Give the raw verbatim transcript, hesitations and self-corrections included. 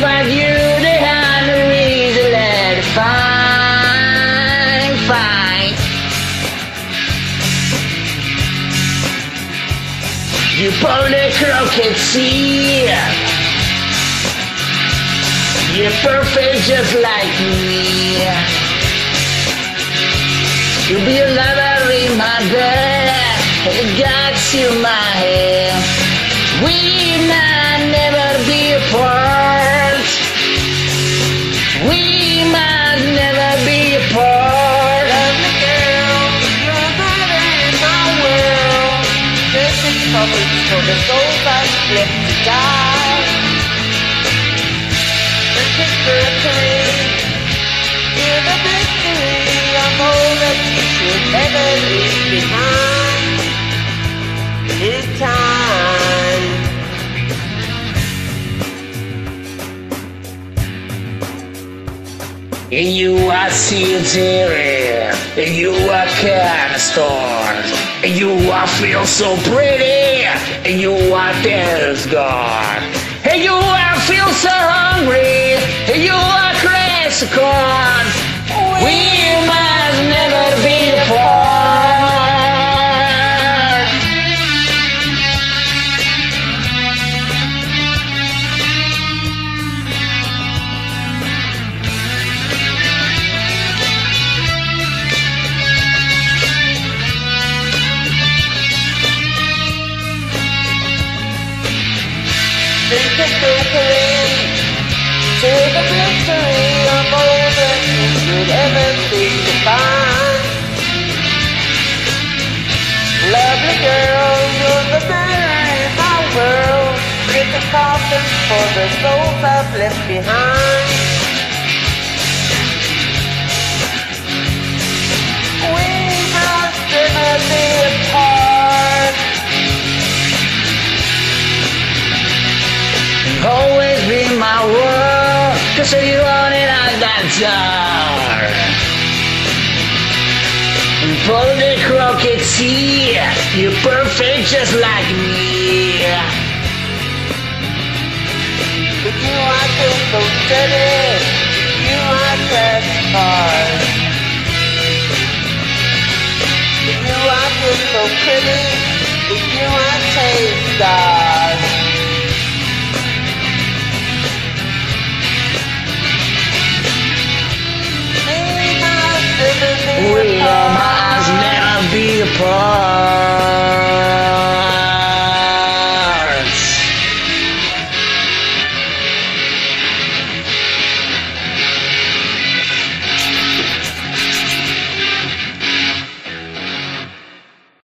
but you the hand the reason let it fine, fine. You pull the crooked sea. You're perfect just like me. You'll be a lover in my bed, and got you in my head. We might never be apart. We might never be apart. Lovely girl, you're the light in my world. Perfect coverage for the souls that's left to die. Perfect Mercury, you're the victory. I'm all that you should ever leave behind. In time. And you are Siri, and you are kind of stars, and you are feel so pretty, and you are death's guard, and you are feel so hungry, and you are crazy corn. We must never be apart. Take a victory to the victory. I'm all that you should ever think to find. Lovely girl, you're the mirror in my world. Get the coffin for the souls I've left behind. We must never be apart. Always be my world, cause you want it at that door. For the crooked sea, you're perfect just like me. With you I feel so steady, you I press hard. With you I feel so pretty, with you I taste stars. We must never be apart.